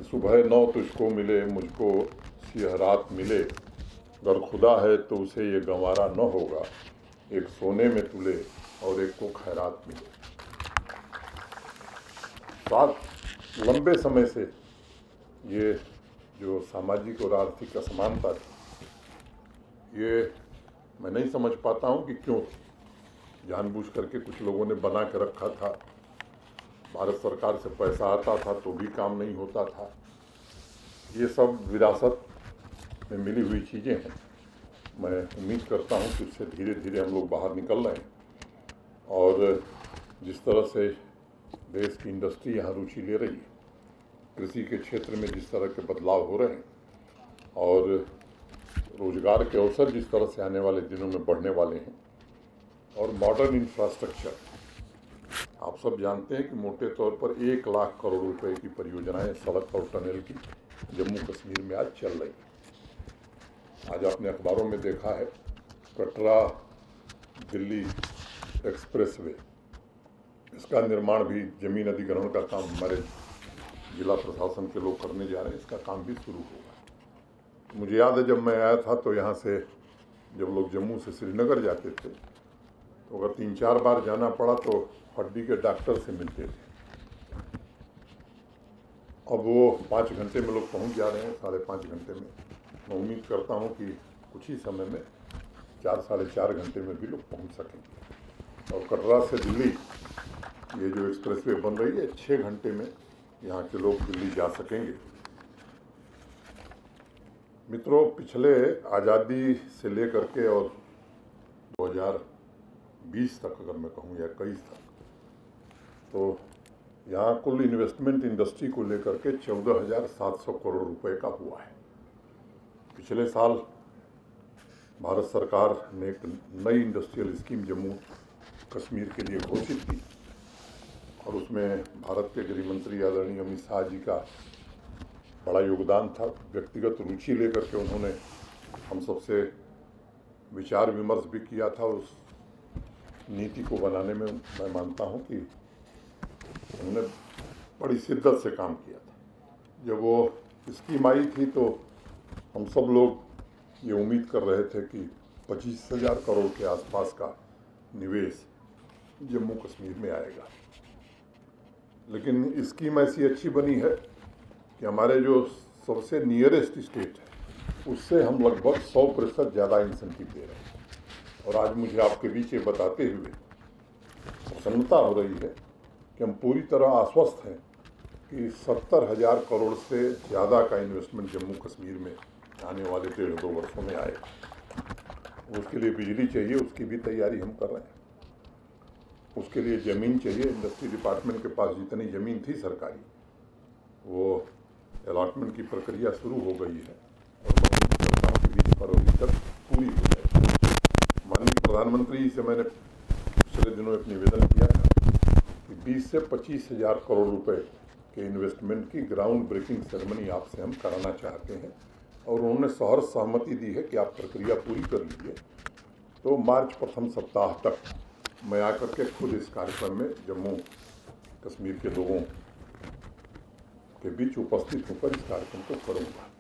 सुबह 9 तुझको मिले मुझको सिहरात मिले, अगर खुदा है तो उसे ये गंवारा न होगा, एक सोने में तुले और एक को खैरात मिले। साथ लंबे समय से ये जो सामाजिक और आर्थिक असमानता थी, ये मैं नहीं समझ पाता हूँ कि क्यों जानबूझ करके कुछ लोगों ने बना के रखा था। भारत सरकार से पैसा आता था तो भी काम नहीं होता था। ये सब विरासत में मिली हुई चीज़ें हैं। मैं उम्मीद करता हूँ कि इससे धीरे धीरे हम लोग बाहर निकल रहे हैं और जिस तरह से देश की इंडस्ट्री यहाँ रुचि ले रही है, कृषि के क्षेत्र में जिस तरह के बदलाव हो रहे हैं और रोजगार के अवसर जिस तरह से आने वाले दिनों में बढ़ने वाले हैं और मॉडर्न इंफ्रास्ट्रक्चर, आप सब जानते हैं कि मोटे तौर पर 1 लाख करोड़ रुपए की परियोजनाएं सड़क और टनल की जम्मू कश्मीर में आज चल रही है। आज आपने अखबारों में देखा है कटरा दिल्ली एक्सप्रेसवे, इसका निर्माण भी, जमीन अधिग्रहण का काम हमारे जिला प्रशासन के लोग करने जा रहे हैं। इसका काम भी शुरू होगा। मुझे याद है जब मैं आया था तो यहाँ से जब लोग जम्मू से श्रीनगर जाते थे तो अगर 3-4 बार जाना पड़ा तो हड्डी के डॉक्टर से मिलते थे। अब वो 5 घंटे में लोग पहुँच जा रहे हैं, 5.5 घंटे में। मैं उम्मीद करता हूँ कि कुछ ही समय में 4-4.5 घंटे में भी लोग पहुँच सकेंगे। और कटरा से दिल्ली ये जो एक्सप्रेसवे बन रही है, 6 घंटे में यहाँ के लोग दिल्ली जा सकेंगे। मित्रों, पिछले आज़ादी से लेकर के और 2020 तक अगर मैं कहूँ या 21 तक, तो यहाँ कुल इन्वेस्टमेंट इंडस्ट्री को लेकर के 14,700 करोड़ रुपए का हुआ है। पिछले साल भारत सरकार ने एक नई इंडस्ट्रियल स्कीम जम्मू कश्मीर के लिए घोषित की और उसमें भारत के गृह मंत्री आदरणीय अमित शाह जी का बड़ा योगदान था। व्यक्तिगत रुचि लेकर के उन्होंने हम सबसे विचार विमर्श भी किया था। उस नीति को बनाने में मैं मानता हूं कि उन्होंने बड़ी शिद्दत से काम किया था। जब वो स्कीम आई थी तो हम सब लोग ये उम्मीद कर रहे थे कि 25,000 करोड़ के आसपास का निवेश जम्मू कश्मीर में आएगा, लेकिन स्कीम ऐसी अच्छी बनी है कि हमारे जो सबसे नियरेस्ट स्टेट है उससे हम लगभग 100% ज़्यादा इंसेंटिव दे रहे हैं। और आज मुझे आपके बीच ये बताते हुए प्रसन्नता हो रही है कि हम पूरी तरह आश्वस्त हैं कि 70,000 करोड़ से ज़्यादा का इन्वेस्टमेंट जम्मू कश्मीर में आने वाले 1.5-2 वर्षों में आएगा। उसके लिए बिजली चाहिए, उसकी भी तैयारी हम कर रहे हैं। उसके लिए ज़मीन चाहिए। इंडस्ट्री डिपार्टमेंट के पास जितनी ज़मीन थी सरकारी, वो अलॉटमेंट की प्रक्रिया शुरू हो गई है और मैं उम्मीद करता हूँ कि 20 फरवरी तक पूरी हो जाएगी। माननीय प्रधानमंत्री से मैंने पिछले दिनों एक निवेदन किया था कि 20 से 25,000 करोड़ रुपए के इन्वेस्टमेंट की ग्राउंड ब्रेकिंग सेरेमनी आपसे हम कराना चाहते हैं और उन्होंने सहर्ष सहमति दी है कि आप प्रक्रिया पूरी कर लीजिए। तो मार्च प्रथम सप्ताह तक मैं आकर के खुद इस कार्यक्रम में जम्मू कश्मीर के लोगों के बीच उपस्थित होकर इस कार्यक्रम को करूँगा।